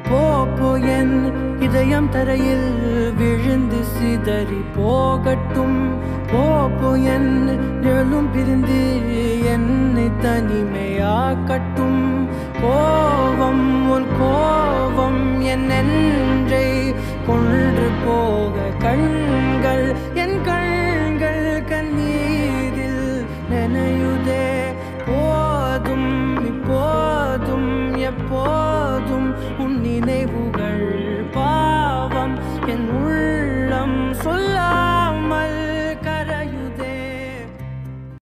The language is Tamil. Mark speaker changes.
Speaker 1: போப்போ என் இதயம் தரையில் விழுந்து சிதறி போகட்டும். போப்போ என் நிழலும் பிரிந்து என்னை தனிமையாக்கட்டும். கோவம் உன் கோவம் என் நெஞ்சை கொன்று போக